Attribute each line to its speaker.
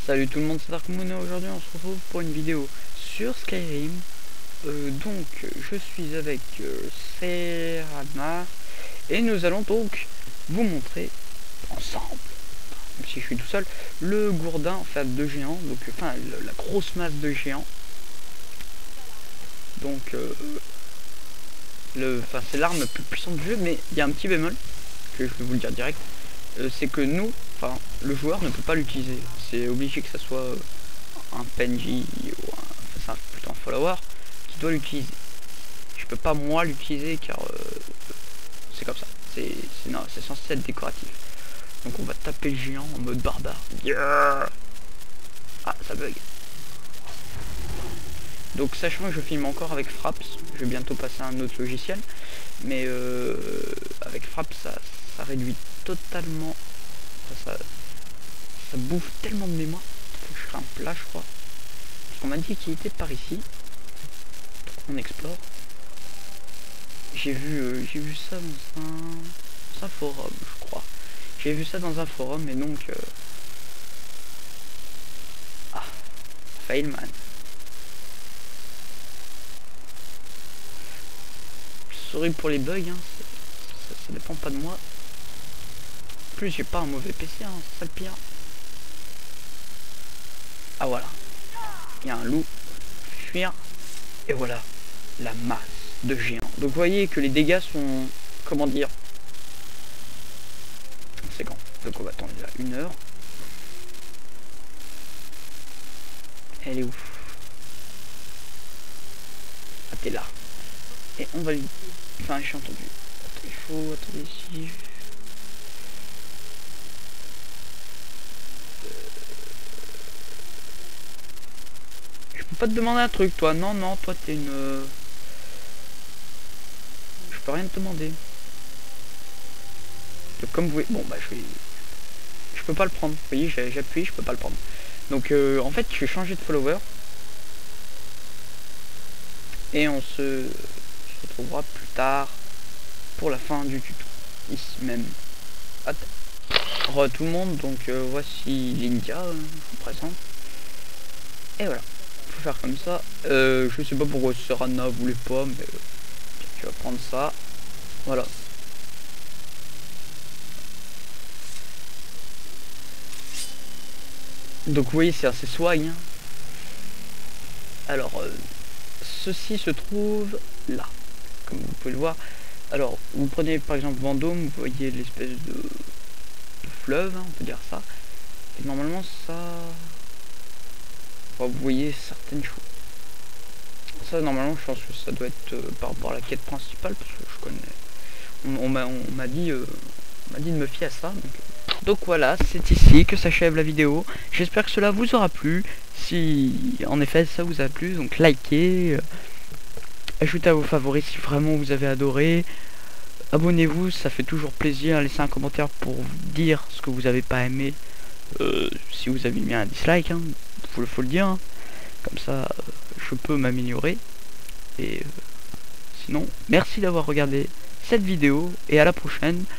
Speaker 1: Salut tout le monde, c'est Darkmoon et aujourd'hui on se retrouve pour une vidéo sur Skyrim. Donc je suis avec Serana et nous allons donc vous montrer ensemble, même si je suis tout seul, le gourdin en fait de géants, donc enfin la grosse masse de géants. Donc c'est l'arme la plus puissante du jeu, mais il y a un petit bémol que je vais vous le dire direct. C'est que nous, enfin le joueur ne peut pas l'utiliser. C'est obligé que ça soit un PNJ ou plutôt un follower qui doit l'utiliser. Je peux pas moi l'utiliser car c'est comme ça. C'est censé être décoratif. Donc on va taper le géant en mode barbare. Yeah. Ah, ça bug. Donc sachant que je filme encore avec Fraps, je vais bientôt passer à un autre logiciel, mais avec Fraps ça réduit totalement, ça bouffe tellement de mémoire. Faut que je crée un plat, je crois. Parce qu'on m'a dit qu'il était par ici. On explore. J'ai vu ça dans un forum, je crois. J'ai vu ça dans un forum et donc ah, Failman. Sorry pour les bugs, hein. Ça dépend pas de moi. En plus j'ai pas un mauvais PC, hein, c'est ça le pire. Ah voilà. Il y a un loup. Fuir. Et voilà. La masse de géants. Donc vous voyez que les dégâts sont, comment dire, conséquents. Donc on va attendre là 1 heure. Elle est où? Ah, t'es là. Et on va lui... Enfin, j'ai entendu. Attends, il faut... Attendez, si... Je peux pas te demander un truc, toi. Non, non, toi, t'es une... Je peux rien te demander. Donc, comme vous voyez... Bon, bah, je peux pas le prendre. Vous voyez, j'appuie, je peux pas le prendre. Donc, en fait, je vais changer de follower. Et on se retrouvera plus tard pour la fin du tuto. Ici même. Re tout le monde, donc voici l'India, je vous présente. Et voilà. Faut faire comme ça. Je sais pas pourquoi Serana voulait pas, mais tu vas prendre ça. Voilà. Donc vous voyez, c'est assez swag. Hein. Alors, ceci se trouve là, comme vous pouvez le voir. Alors, vous prenez par exemple Vendôme, vous voyez l'espèce de fleuve, hein, on peut dire ça. Et normalement, ça... Enfin, vous voyez certaines choses. Ça, normalement, je pense que ça doit être par rapport à la quête principale, parce que je connais... On m'a dit de me fier à ça. Donc voilà, c'est ici que s'achève la vidéo. J'espère que cela vous aura plu. Si en effet ça vous a plu, donc likez, ajoutez à vos favoris si vraiment vous avez adoré. Abonnez-vous, ça fait toujours plaisir. Laissez un commentaire pour dire ce que vous avez pas aimé. Si vous avez mis un dislike, hein, faut le dire. Hein. Comme ça, je peux m'améliorer. Et sinon, merci d'avoir regardé cette vidéo et à la prochaine